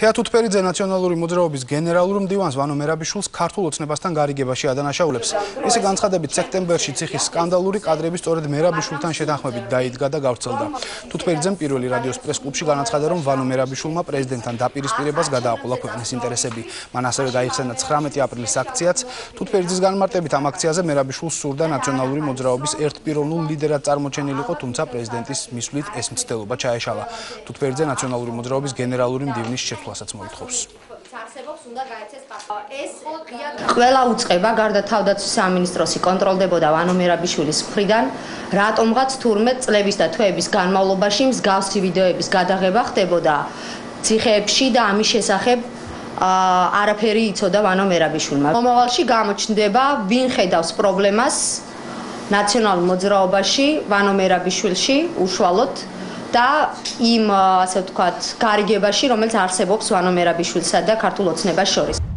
თეა თუთფერიძე ნაციონალური მოძრაობის გენერალურ მდივანს ვანო მერაბიშვილს ქართულ ოცნებასთან გარიგებაში ადანაშაულებს. მისი განცხადებით, სექტემბერში ციხის სკანდალური კადრები სწორედ მერაბიშვილთან შეთანხმებით დაიდგა და გავრცელდა. თუთფერიძემ პირველი რადიოს პრეს-კლუბში განაცხადა, რომ ვანო მერაბიშვილმა პრეზიდენტთან დაპირისპირებას გადააყოლა ქვეყნის ინტერესები. მან ასევე გაიხსენა 19 აპრილის აქციაც. თუთფერიძის განმარტებით ამ აქციაზე მერაბიშვილს სურდა ნაციონალური მოძრაობის ერთპიროვნულ ლიდერად წარმოჩენილიყო, თუმცა პრეზიდენტის მისვლით ეს მცდელობა ჩაეშალა. თუთფერიძე ნაციონალური მოძრაობის გენერალური მდივნის შეცვლასაც მოითხოვს. ყველა უწყება გარდა თავდაცვის სამინისტროს კონტროლდებოდა ვანო მერაბიშვილის მხრიდან, რატომღაც თურმე წლების და თვეების განმავლობაში მსგავსი ვიდეოების გადაღება ხდებოდა ციხეებში და ამის შესახებ არაფერი იცოდა ვანო მერაბიშვილმა. მომავალში გამოჩნდება, ვინ ხედავს პრობლემას ნაციონალურ მოძრაობაში, ვანო მერაბიშვილში უშუალოდ და იმ ასე ვთქვათ გარიგებაში, რომელიც არსებობს ვანო მერაბიშვილსა და ქართულ ოცნებას შორის.